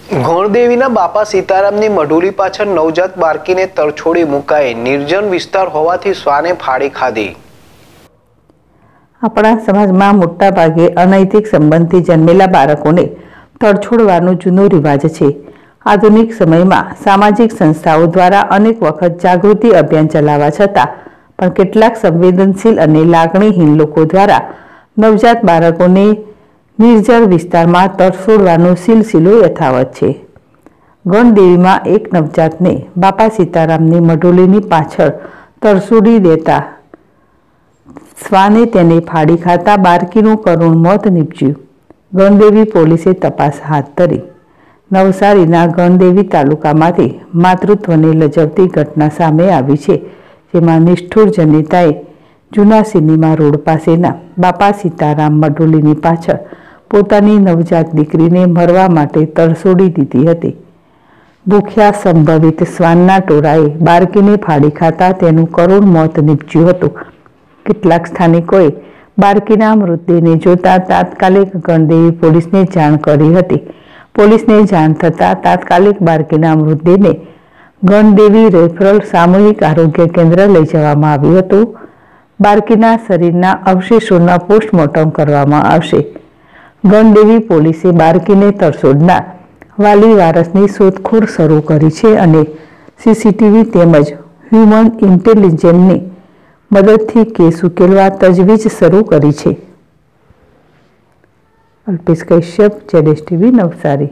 ગણદેવીના બાપા સીતારામની મઢુલી પાછળ નવજાત બાળકીને તરછોડી મુકાઈ નિર્જન વિસ્તાર હોવાથી શ્વાને ફાડી ખાધી। આપણા સમાજમાં મોટા ભાગે અનૈતિક સંબંધથી જન્મેલા બાળકોને તરછોડવાનો જૂનો રિવાજ છે। આધુનિક સમયમાં સામાજિક સંસ્થાઓ દ્વારા અનેક વખત જાગૃતિ અભિયાન ચલાવવા છતાં પણ કેટલાક સંવેદનશીલ અને લાગણીહીન લોકો દ્વારા નવજાત બાળકોને નિર્જન વિસ્તારમાં તરછોડવાનો સિલસિલો યથાવત છે। ગણદેવીમાં એક નવજાતને બાપા સીતારામની મઢુલીની પાછળ તરછોડી દેતા શ્વાને તેને ફાડી ખાતા બાળકીનું કરુણ મોત નીપજ્યું। ગણદેવી પોલીસે તપાસ હાથ ધરી। નવસારીના ગણદેવી તાલુકામાંથી માતૃત્વને લજવતી ઘટના સામે આવી છે, જેમાં નિષ્ઠુર જનિતાએ જૂના સિનેમા રોડ પાસેના બાપા સીતારામ મઢુલીની પાછળ પોતાની નવજાત દીકરીને મરવા માટે તરછોડી દીધી હતી। ભૂખ્યા સંભવિત શ્વાનના ટોળાએ બાળકીને ફાડી ખાતા તેનું કરુણ મોત નીપજ્યું હતું। કેટલાક સ્થાનિકોએ બાળકીના મૃતદેહને જોતા તાત્કાલિક ગણદેવી પોલીસને જાણ કરી હતી। પોલીસને જાણ થતાં તાત્કાલિક બાળકીના મૃતદેહને ગણદેવી રેફરલ સામૂહિક આરોગ્ય કેન્દ્ર લઈ જવામાં આવ્યું હતું। બાળકીના શરીરના અવશેષોના પોસ્ટમોર્ટમ કરવામાં આવશે। ગણદેવી પોલીસે બાળકીને તરછોડનાર વાલી વારસની શોધખોળ શરૂ કરી છે અને સીસીટીવી તેમજ હ્યુમન ઇન્ટેલિજન્સની મદદથી કેસ ઉકેલવા તજવીજ શરૂ કરી છે। અલ્પેશ કશ્યપ, ZSTV નવસારી।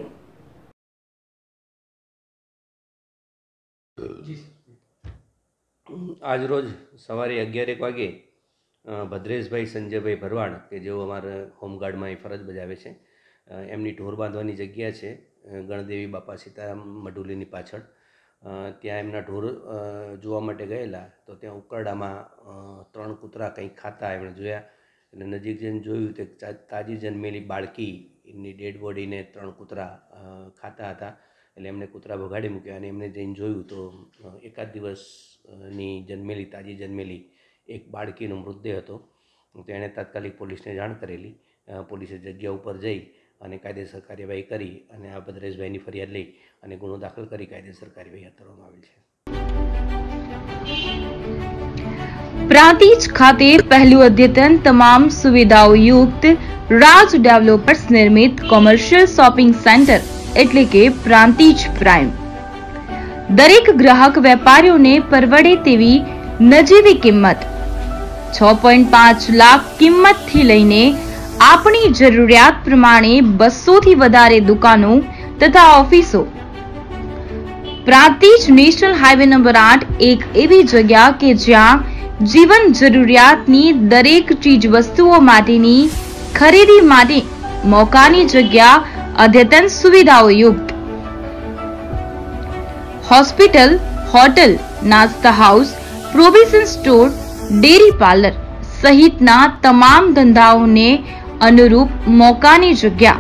આજરોજ સવારે 11 વાગે ભદ્રેશભાઈ સંજયભાઈ ભરવાડ કે જેઓ અમારા હોમગાર્ડમાં ફરજ બજાવે છે, એમની ઢોર બાંધવાની જગ્યા છે ગણદેવી બાપા સીતારામ મઢુલીની પાછળ। ત્યાં એમના ઢોર જોવા માટે ગયેલા તો ત્યાં ઉકરડામાં 3 કૂતરા કંઈક ખાતા એમણે જોયા અને નજીક જઈને જોયું તો તાજી જન્મેલી બાળકીની ડેડ બોડીને 3 કૂતરા ખાતા હતા। એટલે એમણે કૂતરા ભગાડી મૂક્યા અને એમને જઈને જોયું તો એકાદ દિવસની જન્મેલી તાજી જન્મેલી એક બાળકીનો મૃતદેહ હતો। તો એણે તાત્કાલિક પોલીસને જાણ કરેલી। પોલીસે જગ્યા ઉપર જઈ અને કાયદેસર કાર્યવાહી કરી અને આ ભદ્રેશભાઈની ફરિયાદ લઈ અને ગુનો દાખલ કરી કાયદેસર કાર્યવાહી હાથ ધરવામાં આવેલ છે। પ્રાંતિજ ખાતે પહેલું અદ્યતન તમામ સુવિધાઓ યુક્ત રાજ ડેવલપર્સ નિર્મિત કોમર્શિયલ શોપિંગ સેન્ટર એટલે કે પ્રાંતિજ પ્રાઇમ દરેક ગ્રાહક વેપારીઓને પરવડે તેવી નજીવી કિંમત 6.5 લાખ કિંમતથી લઈને આપણી જરૂરિયાત પ્રમાણે 200 થી વધારે દુકાનો તથા ઓફિસો। પ્રાંતિજ નેશનલ હાઈવે નંબર 8 એક એવી જગ્યા કે જ્યાં જીવન જરૂરિયાતની દરેક ચીજ વસ્તુઓ માટેની ખરીદી માટે મોકાની જગ્યા અદ્યતન સુવિધાઓ યુક્ત હોસ્પિટલ, હોટલ, નાસ્તા house, provision store, dairy parlour સહિતના તમામ ધંધાઓને અનુરૂપ મોકાની જગ્યા।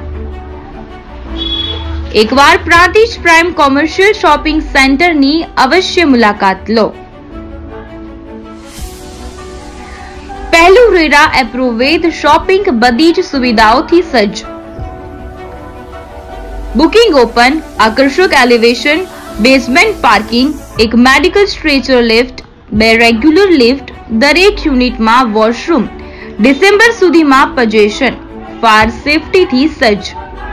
એકવાર પ્રાંતિજ પ્રાઇમ કોમર્શિયલ શોપિંગ સેન્ટરની અવશ્ય મુલાકાત લો। પહેલું રેરા એપ્રુવેદ શોપિંગ બધી જ સુવિધાઓથી સજ્જ। બુકિંગ ઓપન, આકર્ષક એલિવેશન, બેઝમેન્ટ પાર્કિંગ, એક medical stretcher lift, 2 regular lift, દરેક યુનિટમાં વોશરૂમ, ડિસેમ્બર સુધીમાં પજેશન, ફાયર સેફટીથી સજ્જ।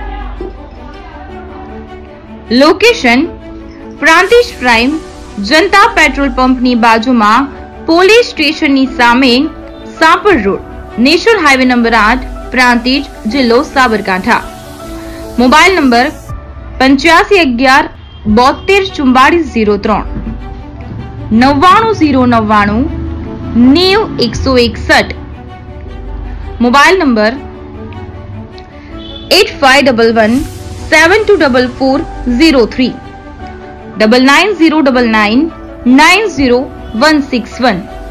Location Prantij prime Janata petrol પંપની બાજુમાં, પોલીસ સ્ટેશનની સામે, Sapar road, national highway number 8, Prantij, જિલ્લો Sabarkantha. Mobile number 8511 724403 99099 90161। Mobile number 8511 724403 99099 90161।